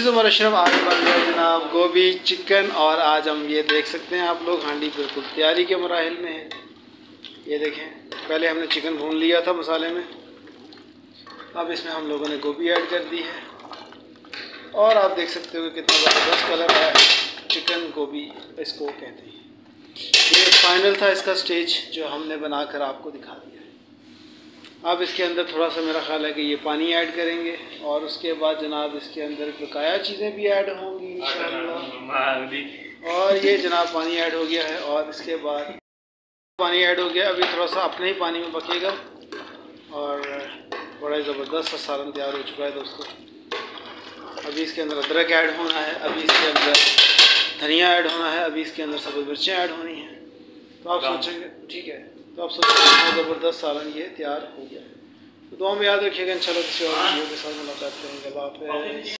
उमर अशरफ। आज बन गया जनाब गोभी चिकन, और आज हम ये देख सकते हैं आप लोग हांडी बिल्कुल तैयारी के मराहिल में है। ये देखें, पहले हमने चिकन भून लिया था मसाले में, अब इसमें हम लोगों ने गोभी ऐड कर दी है, और आप देख सकते हो कितना ज़बरदस्त कलर है। चिकन गोभी इसको कहते हैं। ये फाइनल था इसका स्टेज जो हमने बनाकर आपको दिखा दिया है। अब इसके अंदर थोड़ा सा मेरा ख्याल है कि ये पानी ऐड करेंगे, और उसके बाद जनाब इसके अंदर बकाया चीज़ें भी ऐड होंगी इंशाअल्लाह। और ये जनाब पानी ऐड हो गया है, और इसके बाद पानी ऐड हो गया। अभी थोड़ा सा अपने ही पानी में पकेगा, और बड़ा ज़बरदस्त सा सालन तैयार हो चुका है दोस्तों। अभी इसके अंदर अदरक ऐड होना है, अभी इसके अंदर धनिया ऐड होना है, अभी इसके अंदर सब्ज़ मिर्चें ऐड होनी हैं। तो आप सोचेंगे ठीक है, तो आप सोचेंगे ज़बरदस्त सालन ये तैयार हो गया है। तो दुआ में याद रखिएगा, इंशाल्लाह किसी और वीडियो के साथ मुलाकात करेंगे। अल्लाह हाफ़िज़।